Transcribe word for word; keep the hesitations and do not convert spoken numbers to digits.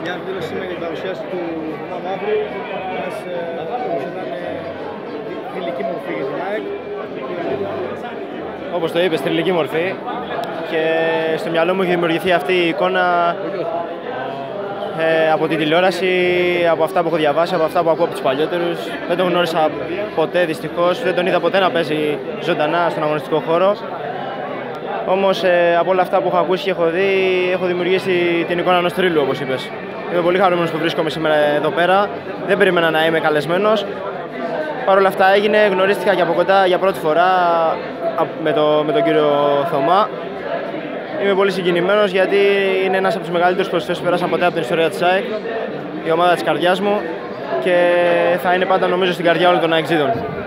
μια εκδήλωση με την παρουσίαση του Θωμά Μαύρου, ένας θηλυκή μορφή για την ΑΕΚ. Όπως το είπες, θηλυκή μορφή, και στο μυαλό μου έχει δημιουργηθεί αυτή η εικόνα ε, από τη τηλεόραση, από αυτά που έχω διαβάσει, από αυτά που ακούω από τους παλιότερους. Δεν τον γνώρισα ποτέ, δυστυχώς, δεν τον είδα ποτέ να παίζει ζωντανά στον αγωνιστικό χώρο. Όμως ε, από όλα αυτά που έχω ακούσει και έχω δει, έχω δημιουργήσει την εικόνα ενός θρύλου, όπως είπες. Είμαι πολύ χαρούμενος που βρίσκομαι σήμερα εδώ πέρα. Δεν περίμενα να είμαι καλεσμένος. Παρ' όλα αυτά έγινε, γνωρίστηκα και από κοντά για πρώτη φορά με, το, με τον κύριο Θωμά. Είμαι πολύ συγκινημένος γιατί είναι ένας από τους μεγαλύτερους προσφέρους που πέρασαν ποτέ από την ιστορία της ΑΕΚ, η ομάδα της καρδιάς μου, και θα είναι πάντα νομίζω στην καρδιά όλων των ΑΕΚζίδων.